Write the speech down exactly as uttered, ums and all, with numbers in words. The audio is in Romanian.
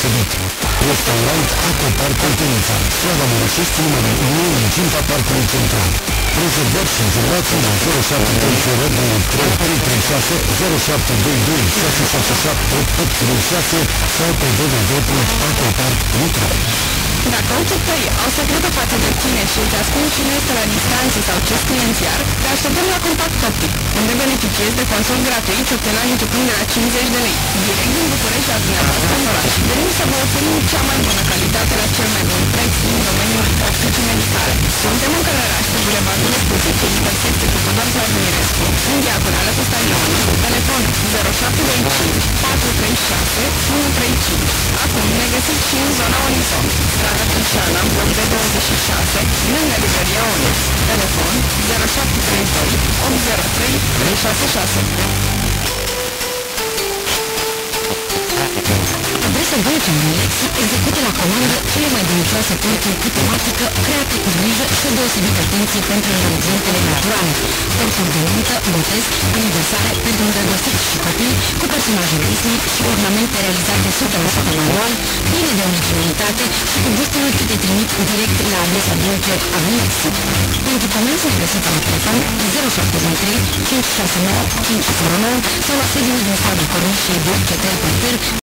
deosebit. Restaurant Aquapark Oltenița, Strada Mureșești, numărul unu, în cinta Parcului Central. Rezervări și rezervații la zero șapte doi zero doi trei trei trei șase, zero șapte doi doi șase șase șapte opt opt doi șase sau pe w w w punct aquapark punct ro. Dacă ochii tăi au secretă față de tine și îți ascund cine este la distanță sau ce scrie în ziar, te așteptăm la Contact Optic, unde beneficiezi de consult gratuit săptămânal începând de la cincizeci de lei, direct din București la dumneavoastră în oraș. Dorim să vă oferim cea mai bună calitate la cel mai bun preț din domeniul opticii medicale. Suntem în Călăraș, pe Bulevardul Escuției, intersecție cu Tudor Vladimirescu, în diagonală cu stadionul, telefon zero șapte doi cinci patru trei șase unu trei cinci. Acum ne găsiți și în zona Orizont, strada Târșana, bloc de douăzeci și șase, lângă librăria Onyx. Telefon zero șapte trei doi opt zero trei trei șase șase. Adresa Dulce Alexi execută la comandă cele mai delicioase torturi cu tematică create cu grijă și o deosebită atenție pentru ingredientele naturale. Torturi de nuntă, botez, aniversare pentru îndrăgostiți și copii, cu personaje Disney și ornamente realizate o sută la sută manual, pline de originalitate și cu gustul ce te trimit direct la adresa Dulce Alexi. Pentru comenzi ne găsiți la telefon zero șapte doi trei cinci șase nouă cinci zero nouă sau la sediul din stradul Cornișului Dulce Tel Porter,